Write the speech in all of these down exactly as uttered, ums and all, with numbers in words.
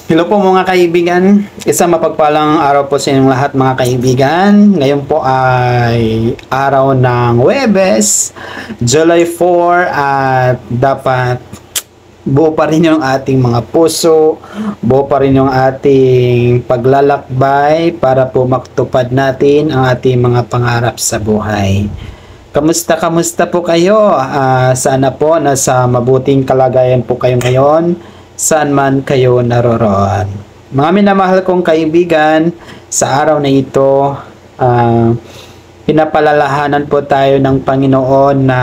Hello po mga kaibigan, isang mapagpalang araw po sa inyong lahat mga kaibigan. Ngayon po ay araw ng Huwebes, July four, at dapat buo pa rin yung ating mga puso, buo pa rin yung ating paglalakbay para po matupad natin ang ating mga pangarap sa buhay. Kamusta, kamusta po kayo? Uh, sana po nasa mabuting kalagayan po kayo ngayon, saan man kayo naroroon. Mga minamahal kong kaibigan, sa araw na ito, uh, pinapalalahanan po tayo ng Panginoon na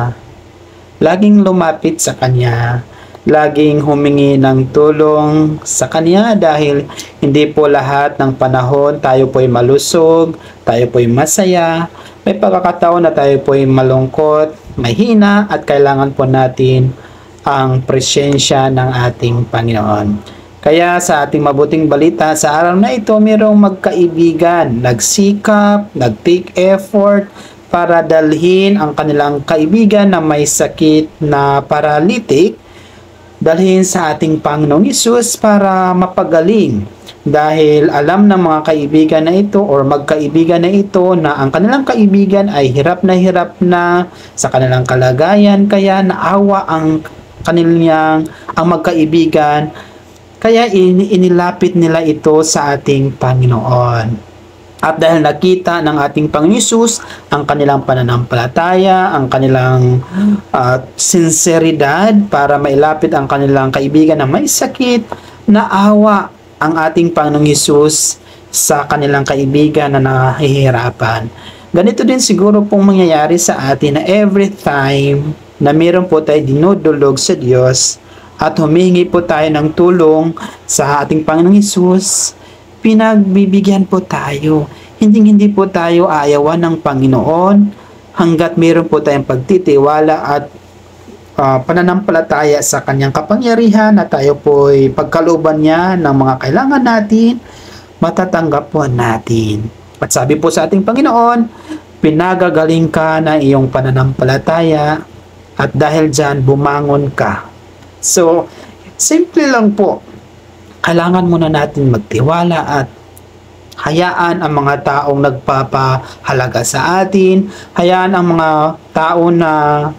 laging lumapit sa Kanya, laging humingi ng tulong sa Kanya dahil hindi po lahat ng panahon tayo po'y malusog, tayo po'y masaya. May pagkakataon na tayo po'y malungkot, mahina at kailangan po natin ang presensya ng ating Panginoon. Kaya sa ating mabuting balita sa araw na ito, mayroong magkaibigan, nagsikap, nag-take effort para dalhin ang kanilang kaibigan na may sakit na paralytic, dalhin sa ating Panginoong Hesus para mapagaling. Dahil alam ng mga kaibigan na ito or magkaibigan na ito na ang kanilang kaibigan ay hirap na hirap na sa kanilang kalagayan, kaya naawa ang kanilang ang magkaibigan, kaya in, inilapit nila ito sa ating Panginoon. At dahil nakita ng ating Panginoon Hesus ang kanilang pananampalataya, ang kanilang uh, sinseridad para mailapit ang kanilang kaibigan na may sakit, naawa ang ating Panginoong Hesus sa kanilang kaibigan na nahihirapan. Ganito din siguro pong mangyayari sa atin na every time na meron po tayo dinudulog sa Diyos at humingi po tayo ng tulong sa ating Panginoong Hesus, pinagbibigyan po tayo. Hindi hindi po tayo aayawan ng Panginoon hanggat meron po tayong pagtitiwala at uh, pananampalataya sa Kanyang kapangyarihan na tayo po ay pagkalooban niya ng mga kailangan natin, matatanggap po natin. At sabi po sa ating Panginoon, pinagagaling ka na iyong pananampalataya at dahil dyan, bumangon ka. So, simple lang po. Kailangan muna natin magtiwala at hayaan ang mga taong nagpapahalaga sa atin. Hayaan ang mga tao na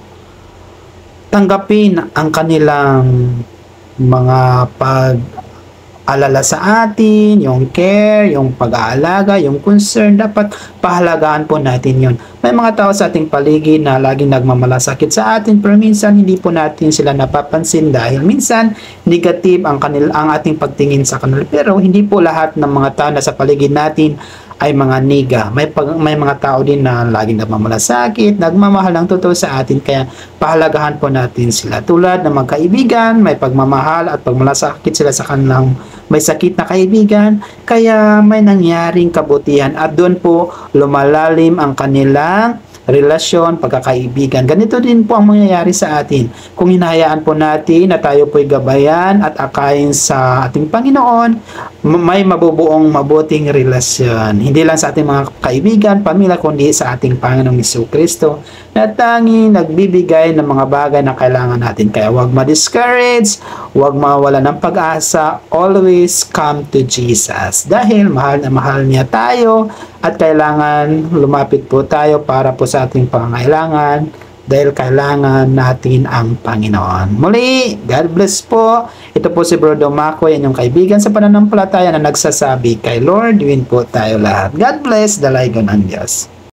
tanggapin ang kanilang mga pag-alala sa atin, yung care, yung pag-aalaga, yung concern. Dapat pahalagaan po natin yun. May mga tao sa ating paligid na laging nagmamalasakit sa atin, pero minsan hindi po natin sila napapansin dahil minsan negative ang, kanil, ang ating pagtingin sa kanila. Pero hindi po lahat ng mga tao na sa paligid natin ay mga niga. May, pag, may mga tao din na laging nagmamalasakit, nagmamahal ng totoo sa atin, kaya pahalagahan po natin sila. Tulad ng mga kaibigan, may pagmamahal at pagmalasakit sila sa kanilang may sakit na kaibigan, kaya may nangyaring kabutihan at doon po lumalalim ang kanilang relasyon, pagkakaibigan. Ganito din po ang mangyayari sa atin. Kung hinahayaan po natin na tayo po'y gabayan at akayin sa ating Panginoon, may mabubuong mabuting relasyon. Hindi lang sa ating mga kaibigan, pamilya, kundi sa ating Panginoong Jesucristo na tanging nagbibigay ng mga bagay na kailangan natin. Kaya huwag ma-discourage, huwag mawala ng pag-asa, always come to Jesus. Dahil mahal na mahal niya tayo at kailangan lumapit po tayo para po sa ating pangangailangan dahil kailangan natin ang Panginoon. Muli, God bless po. Ito po si Bro Mako, yan yung kaibigan sa pananampalataya na nagsasabi kay Lord, win po tayo lahat. God bless, dalagan ng Diyos.